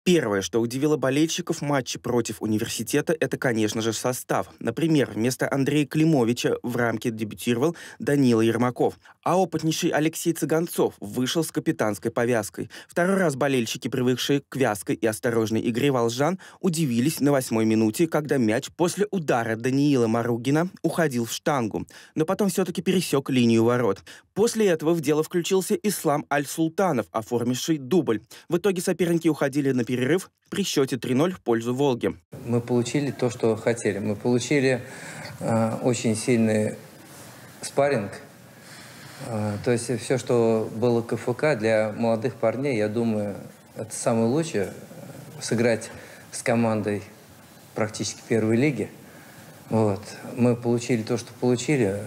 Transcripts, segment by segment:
Первое, что удивило болельщиков в матче против университета, это, конечно же, состав. Например, вместо Андрея Климовича в рамке дебютировал Данила Ермаков, а опытнейший Алексей Цыганцов вышел с капитанской повязкой. Второй раз болельщики, привыкшие к вязкой и осторожной игре волжан, удивились на 8-й минуте, когда мяч после удара Даниила Маругина уходил в штангу, но потом все-таки пересек линию ворот. После этого в дело включился Ислам Аль-Султанов, оформивший дубль. В итоге соперники уходили на перерыв при счете 3-0 в пользу «Волги». Мы получили то, что хотели. Мы получили очень сильный спарринг. То есть все, что было КФК для молодых парней, я думаю, это самое лучшее — сыграть с командой практически первой лиги. Вот. Мы получили то, что получили.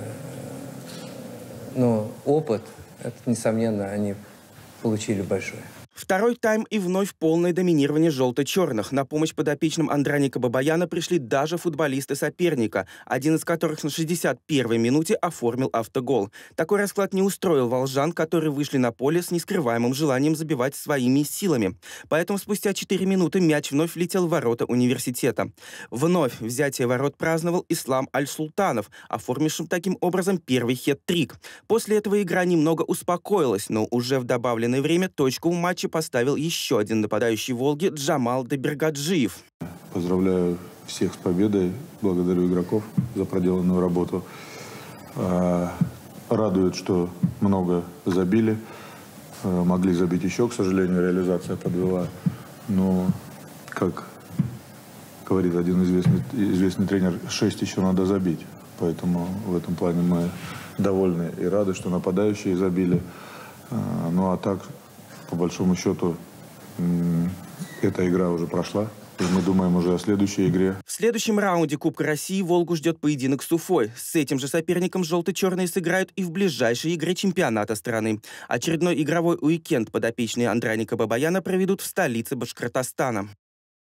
Но опыт, это, несомненно, они получили большой. Второй тайм и вновь полное доминирование желто-черных. На помощь подопечным Андраника Бабаяна пришли даже футболисты соперника, один из которых на 61-й минуте оформил автогол. Такой расклад не устроил волжан, которые вышли на поле с нескрываемым желанием забивать своими силами. Поэтому спустя 4 минуты мяч вновь влетел в ворота университета. Вновь взятие ворот праздновал Ислам Аль-Султанов, оформившим таким образом первый хет-трик. После этого игра немного успокоилась, но уже в добавленное время точку в матче поставил еще один нападающий «Волги» Джамал Дабергаджиев. Поздравляю всех с победой, благодарю игроков за проделанную работу. Радует, что много забили, могли забить еще, к сожалению, реализация подвела. Но, как говорит один известный тренер, 6 еще надо забить. Поэтому в этом плане мы довольны и рады, что нападающие забили. Ну а так, по большому счету, эта игра уже прошла. И мы думаем уже о следующей игре. В следующем раунде Кубка России «Волгу» ждет поединок с Уфой. С этим же соперником желто-черные сыграют и в ближайшей игре чемпионата страны. Очередной игровой уикенд подопечные Андраника Бабаяна проведут в столице Башкортостана.